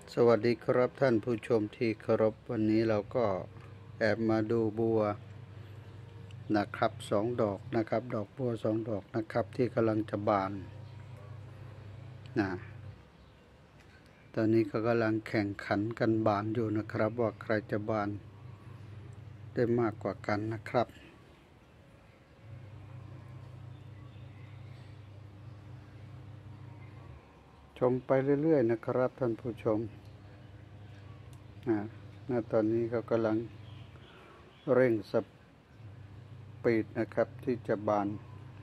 สวัสดีครับท่านผู้ชมที่เคารพวันนี้เราก็แอบมาดูบัวนะครับ2 ดอกนะครับดอกบัว2 ดอกนะครับที่กำลังจะบานนะตอนนี้ก็กำลังแข่งขันกันบานอยู่นะครับว่าใครจะบานได้มากกว่ากันนะครับชมไปเรื่อยๆนะครับท่านผู้ชมตอนนี้ก็กำลังเร่งสปีดนะครับที่จะบาน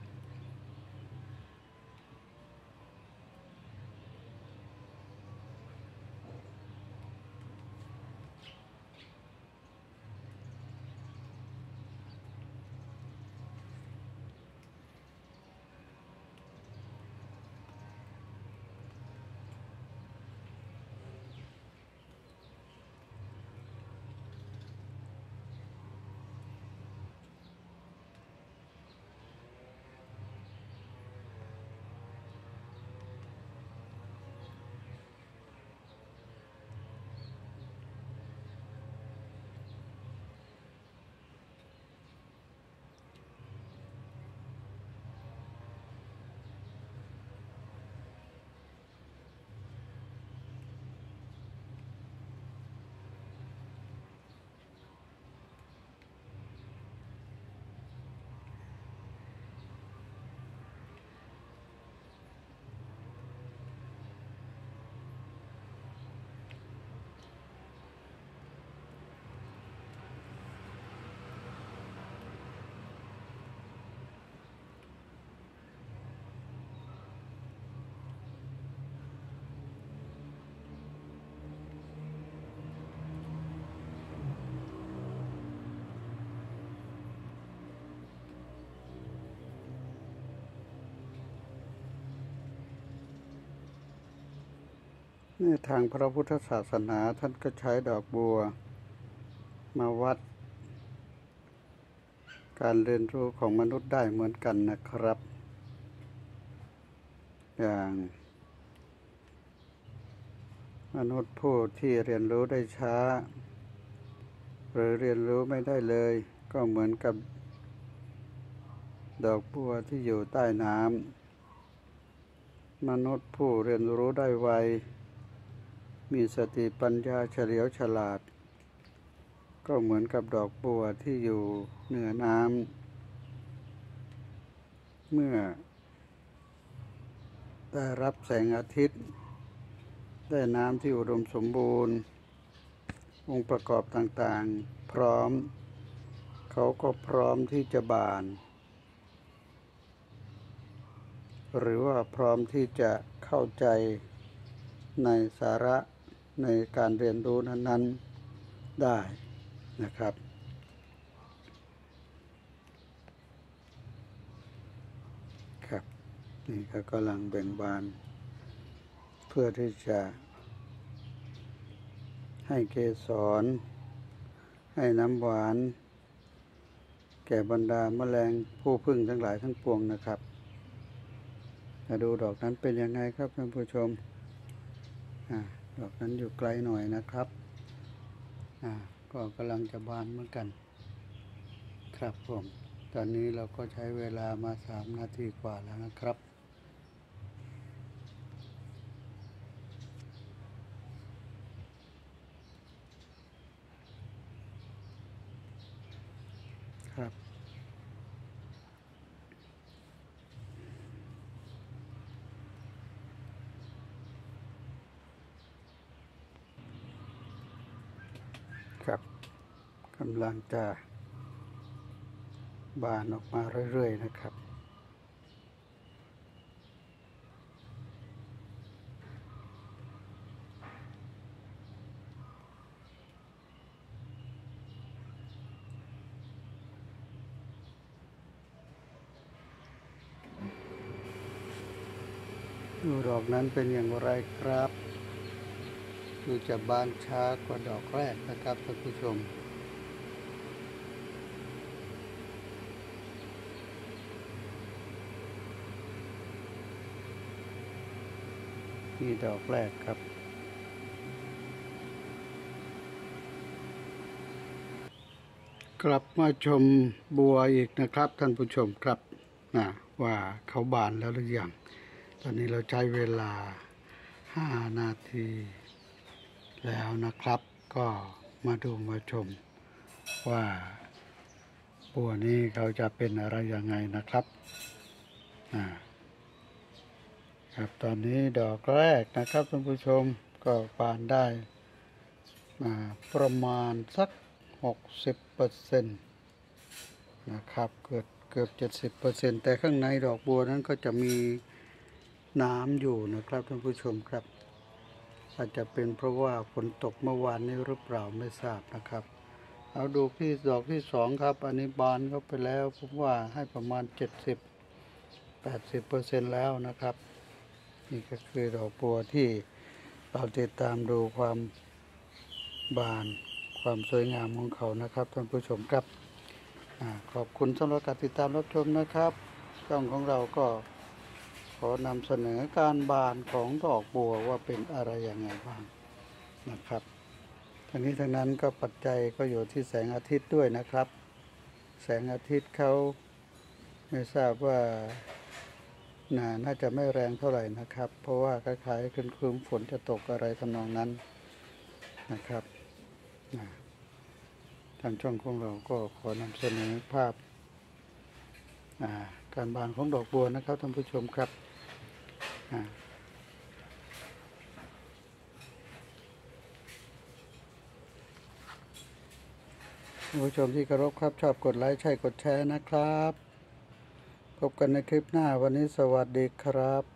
ในทางพระพุทธศาสนาท่านก็ใช้ดอกบัวมาวัดการเรียนรู้ของมนุษย์ได้เหมือนกันนะครับอย่างมนุษย์ผู้ที่เรียนรู้ได้ช้าหรือเรียนรู้ไม่ได้เลยก็เหมือนกับดอกบัวที่อยู่ใต้น้ำมนุษย์ผู้เรียนรู้ได้ไวมีสติปัญญาเฉลียวฉลาดก็เหมือนกับดอกบัวที่อยู่เหนือน้ำเมื่อได้รับแสงอาทิตย์ได้น้ำที่อุดมสมบูรณ์องค์ประกอบต่างๆพร้อมเขาก็พร้อมที่จะบานหรือว่าพร้อมที่จะเข้าใจในสาระในการเรียนรู้นั้นๆได้นะครับครับนี่ก็กำลังแบ่งบานเพื่อที่จะให้เกสรให้น้ำหวานแก่บรรดาแมลงผู้ผึ้งทั้งหลายทั้งปวงนะครับมาดูดอกนั้นเป็นยังไงครับท่านผู้ชมดอกนั้นอยู่ไกลหน่อยนะครับก็กำลังจะบานเหมือนกันครับผมตอนนี้เราก็ใช้เวลามา3 นาทีกว่าแล้วนะครับครับครับกำลังจะบานออกมาเรื่อยๆนะครับดูดอกนั้นเป็นอย่างไรครับดูจะบานช้ากว่าดอกแรกนะครับท่านผู้ชมนี่ดอกแรกครับกลับมาชมบัวอีกนะครับท่านผู้ชมครับว่าเขาบานแล้วหรือยังตอนนี้เราใช้เวลา5 นาทีแล้วนะครับก็มาดูมาชมว่าบัวนี้เขาจะเป็นอะไรยังไงนะครับครับตอนนี้ดอกแรกนะครับท่านผู้ชมก็บานได้ประมาณสัก60%นะครับเกือบ70%แต่ข้างในดอกบัวนั้นก็จะมีน้ำอยู่นะครับท่านผู้ชมครับอาจจะเป็นเพราะว่าฝนตกเมื่อวานนี้หรือเปล่าไม่ทราบนะครับเอาดูที่ดอกที่2ครับอันนี้บานเข้าไปแล้วผมว่าให้ประมาณ70-80%แล้วนะครับนี่ก็คือดอกบัวที่เราติดตามดูความบานความสวยงามของเขานะครับท่านผู้ชมครับขอบคุณสำหรับการติดตามรับชมนะครับช่องของเราก็ขอนำเสนอการบานของดอกบัวว่าเป็นอะไรอย่างไรบ้างนะครับทั้งนี้ทั้งนั้นก็ปัจจัยก็อยู่ที่แสงอาทิตย์ด้วยนะครับแสงอาทิตย์เขาไม่ทราบว่าน่าจะไม่แรงเท่าไหร่นะครับเพราะว่าคล้ายๆครึ้มฝนจะตกอะไรทำนองนั้นนะครับทางช่องของเราก็ขอนำเสนอภาพการบานของดอกบัวนะครับท่านผู้ชมครับท่านผู้ชมที่เคารพครับชอบกดไลค์ใช่กดแชร์นะครับพบกันในคลิปหน้าวันนี้สวัสดีครับ